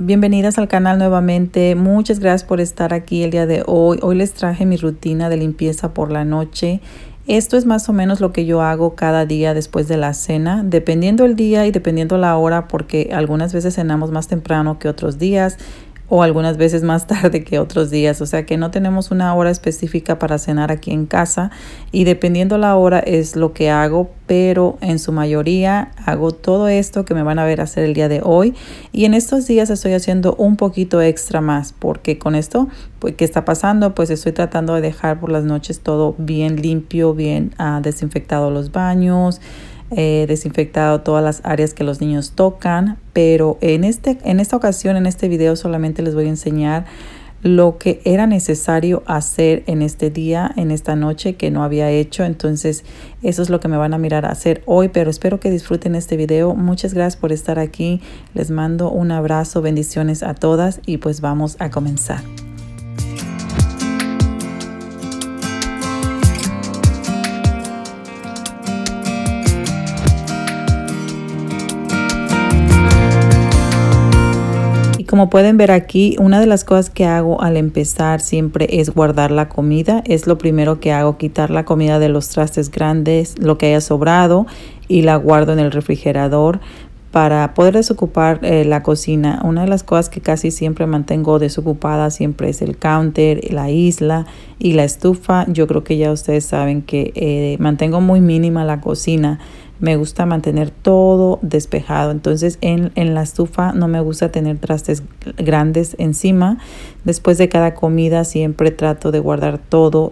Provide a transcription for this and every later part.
Bienvenidas al canal nuevamente. Muchas gracias por estar aquí el día de hoy. Hoy les traje mi rutina de limpieza por la noche. Esto es más o menos lo que yo hago cada día después de la cena, dependiendo el día y dependiendo la hora, porque algunas veces cenamos más temprano que otros días o algunas veces más tarde que otros días, o sea que no tenemos una hora específica para cenar aquí en casa y dependiendo la hora es lo que hago, pero en su mayoría hago todo esto que me van a ver hacer el día de hoy y en estos días estoy haciendo un poquito extra más porque con esto pues que está pasando pues estoy tratando de dejar por las noches todo bien limpio, bien desinfectado los baños, desinfectado todas las áreas que los niños tocan, pero en esta ocasión, en este video solamente les voy a enseñar lo que era necesario hacer en este día, en esta noche que no había hecho. Entonces eso es lo que me van a mirar hacer hoy, pero espero que disfruten este video. Muchas gracias por estar aquí, les mando un abrazo, bendiciones a todas y pues vamos a comenzar. Como pueden ver aquí, una de las cosas que hago al empezar siempre es guardar la comida. Es lo primero que hago, quitar la comida de los trastes grandes, lo que haya sobrado, y la guardo en el refrigerador para poder desocupar la cocina. Una de las cosas que casi siempre mantengo desocupada siempre es el counter, la isla y la estufa. Yo creo que ya ustedes saben que mantengo muy mínima la cocina. Me gusta mantener todo despejado. Entonces en la estufa no me gusta tener trastes grandes encima. Después de cada comida siempre trato de guardar todo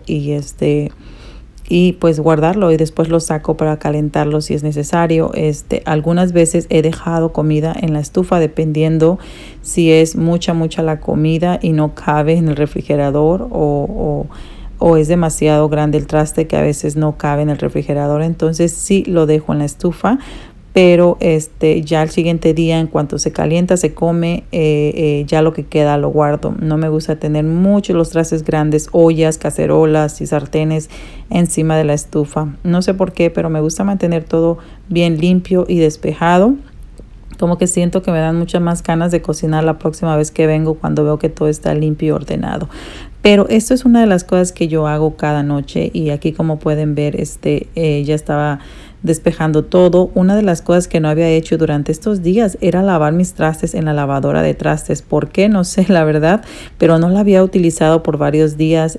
y pues guardarlo y después lo saco para calentarlo si es necesario. Algunas veces he dejado comida en la estufa dependiendo si es mucha la comida y no cabe en el refrigerador o es demasiado grande el traste que a veces no cabe en el refrigerador, entonces sí lo dejo en la estufa, pero ya al siguiente día en cuanto se calienta, se come, ya lo que queda lo guardo. No me gusta tener muchos los trastes grandes, ollas, cacerolas y sartenes encima de la estufa. No sé por qué, pero me gusta mantener todo bien limpio y despejado. Como que siento que me dan muchas más ganas de cocinar la próxima vez que vengo cuando veo que todo está limpio y ordenado. Pero esto es una de las cosas que yo hago cada noche y aquí como pueden ver ya estaba despejando todo. Una de las cosas que no había hecho durante estos días era lavar mis trastes en la lavadora de trastes. ¿Por qué? No sé la verdad, pero no la había utilizado por varios días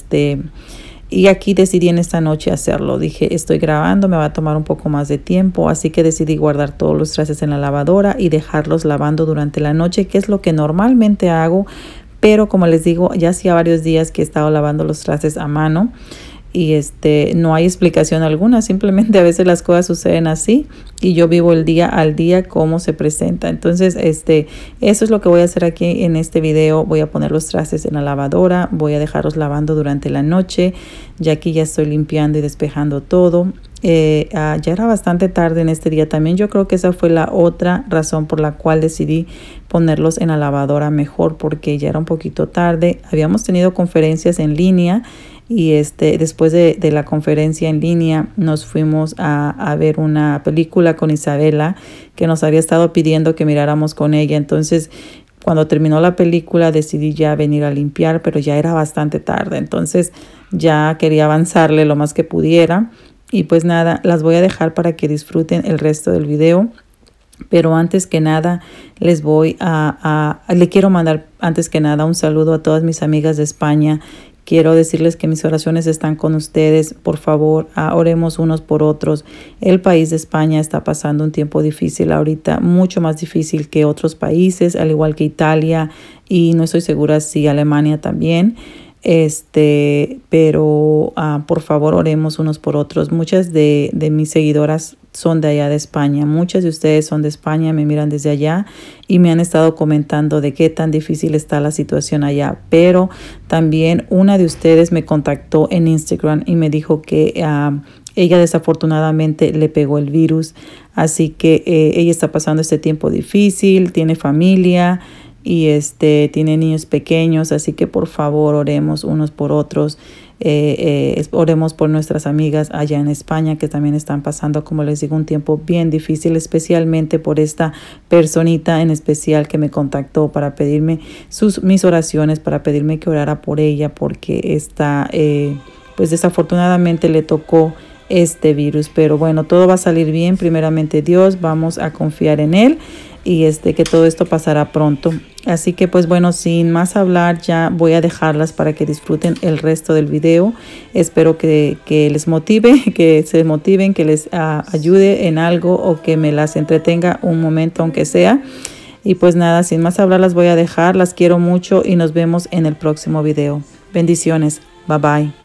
y aquí decidí en esta noche hacerlo. Dije, estoy grabando, me va a tomar un poco más de tiempo, así que decidí guardar todos los trastes en la lavadora y dejarlos lavando durante la noche, que es lo que normalmente hago. Pero como les digo, ya hacía varios días que he estado lavando los trastes a mano y no hay explicación alguna, simplemente a veces las cosas suceden así y yo vivo el día al día como se presenta. Entonces eso es lo que voy a hacer aquí en este video. Voy a poner los trastes en la lavadora, voy a dejarlos lavando durante la noche. Ya aquí ya estoy limpiando y despejando todo. Ya era bastante tarde en este día también. Yo creo que esa fue la otra razón por la cual decidí ponerlos en la lavadora mejor, porque ya era un poquito tarde. Habíamos tenido conferencias en línea y después de la conferencia en línea nos fuimos a ver una película con Isabela que nos había estado pidiendo que miráramos con ella. Entonces cuando terminó la película decidí ya venir a limpiar, pero ya era bastante tarde. Entonces ya quería avanzarle lo más que pudiera. Y pues nada, las voy a dejar para que disfruten el resto del video. Pero antes que nada, le quiero mandar antes que nada un saludo a todas mis amigas de España. Quiero decirles que mis oraciones están con ustedes. Por favor, oremos unos por otros. El país de España está pasando un tiempo difícil ahorita, mucho más difícil que otros países, al igual que Italia y no estoy segura si Alemania también. Pero por favor oremos unos por otros. Muchas de mis seguidoras son de allá de España. Muchas de ustedes son de España, me miran desde allá y me han estado comentando de qué tan difícil está la situación allá. Pero también una de ustedes me contactó en Instagram y me dijo que ella desafortunadamente le pegó el virus. Así que ella está pasando este tiempo difícil, tiene familia y tiene niños pequeños, así que por favor oremos unos por otros. Oremos por nuestras amigas allá en España que también están pasando, como les digo, un tiempo bien difícil, especialmente por esta personita en especial que me contactó para pedirme mis oraciones, para pedirme que orara por ella porque está, pues desafortunadamente le tocó este virus. Pero bueno, todo va a salir bien, primeramente Dios, vamos a confiar en Él y que todo esto pasará pronto. Así que pues bueno, sin más hablar, ya voy a dejarlas para que disfruten el resto del video. Espero que les motive, que se motiven, que les ayude en algo o que me las entretenga un momento aunque sea. Y pues nada, sin más hablar las voy a dejar. Las quiero mucho y nos vemos en el próximo video. Bendiciones. Bye bye.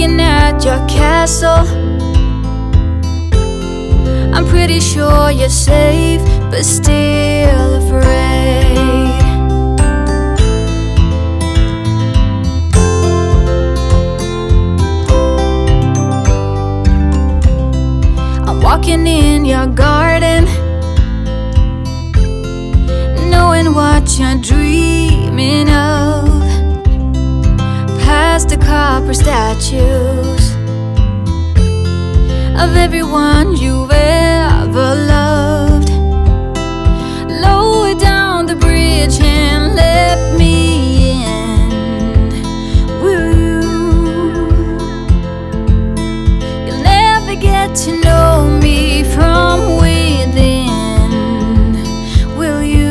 looking at your castle. I'm pretty sure you're safe, but still afraid. I'm walking in your garden, knowing what you're dreaming of. Past the copper statues of everyone you've ever loved. Lower down the bridge and let me in, will you? You'll never get to know me from within, will you?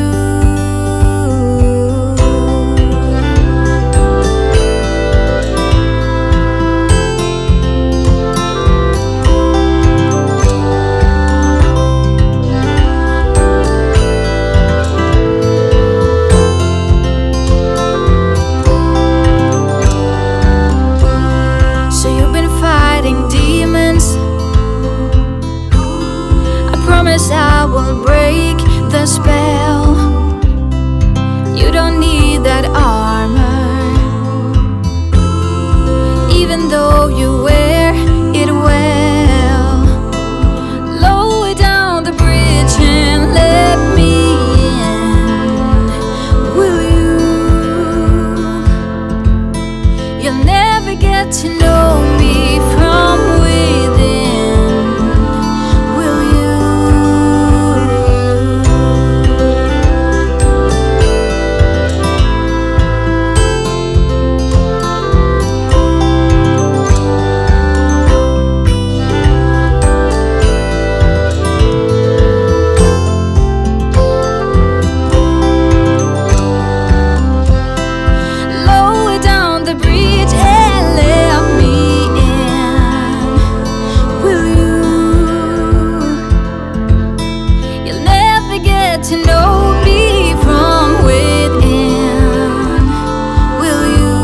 I will break the spell. You don't need that armor, even though you wear it well. Lower down the bridge and let me in, will you? You'll never get to know me from within. To know me from within, will you?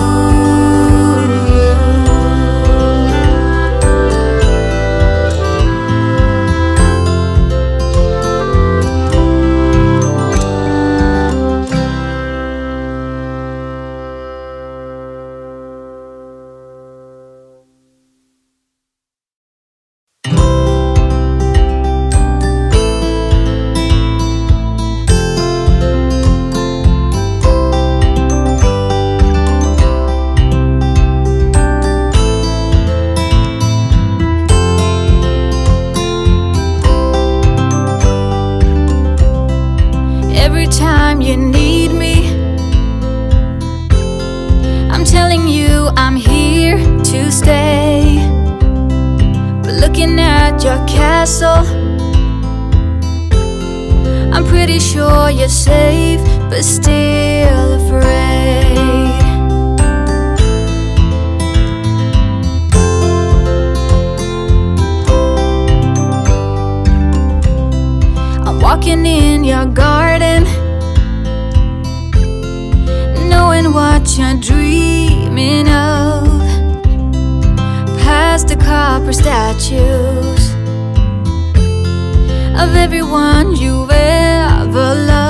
Every time you need me, I'm telling you I'm here to stay. But looking at your castle, I'm pretty sure you're safe, but still afraid. I'm walking in your garden, knowing what you're dreaming of. Past the copper statues of everyone you've ever loved.